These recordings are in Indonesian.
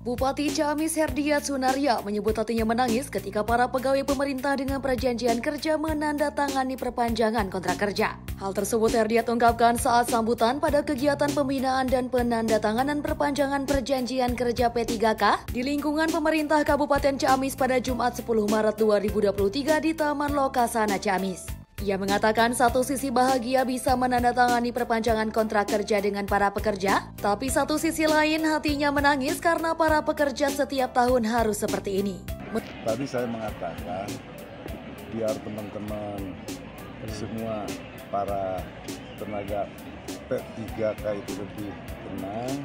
Bupati Ciamis Herdiat Sunaria menyebut hatinya menangis ketika para pegawai pemerintah dengan perjanjian kerja menandatangani perpanjangan kontrak kerja. Hal tersebut Herdiat ungkapkan saat sambutan pada kegiatan pembinaan dan penandatanganan perpanjangan perjanjian kerja P3K di lingkungan pemerintah Kabupaten Ciamis pada Jumat 10 Maret 2023 di Taman Lokasana Ciamis. Ia mengatakan satu sisi bahagia bisa menandatangani perpanjangan kontrak kerja dengan para pekerja, tapi satu sisi lain hatinya menangis karena para pekerja setiap tahun harus seperti ini. Tadi saya mengatakan biar teman-teman semua para tenaga P3K itu lebih tenang,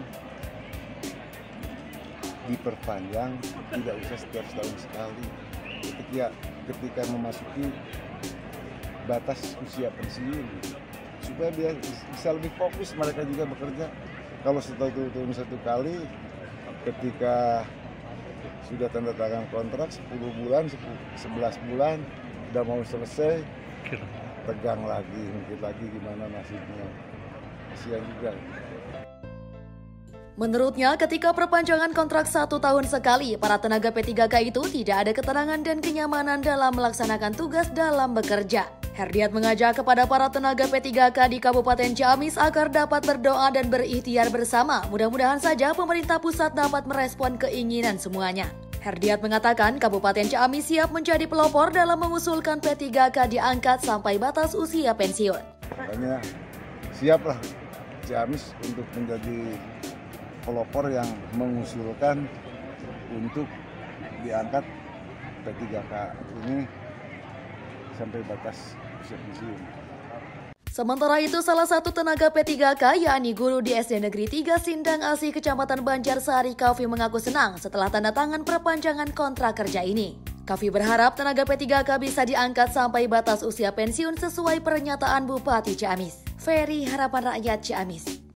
diperpanjang, tidak usah setiap setahun sekali. Ketika memasuki batas usia pensiun, supaya dia bisa lebih fokus mereka juga bekerja. Kalau setelah itu turun satu kali, ketika sudah tanda tangan kontrak 10 bulan, 11 bulan, udah mau selesai, tegang lagi, mungkin lagi gimana nasibnya. Kasihan juga. Menurutnya, ketika perpanjangan kontrak 1 tahun sekali, para tenaga P3K itu tidak ada ketenangan dan kenyamanan dalam melaksanakan tugas dalam bekerja. Herdiat mengajak kepada para tenaga P3K di Kabupaten Ciamis agar dapat berdoa dan berikhtiar bersama. Mudah-mudahan saja pemerintah pusat dapat merespon keinginan semuanya. Herdiat mengatakan Kabupaten Ciamis siap menjadi pelopor dalam mengusulkan P3K diangkat sampai batas usia pensiun. Makanya siaplah Ciamis untuk menjadi pelopor yang mengusulkan untuk diangkat P3K ini sampai batas usia pensiun. Sementara itu, salah satu tenaga P3K, yakni guru di SD Negeri 3 Sindang Asih, Kecamatan Banjarsari, Kavi mengaku senang setelah tanda tangan perpanjangan kontrak kerja ini. Kavi berharap tenaga P3K bisa diangkat sampai batas usia pensiun sesuai pernyataan Bupati Ciamis. Ferry, Harapan Rakyat Ciamis.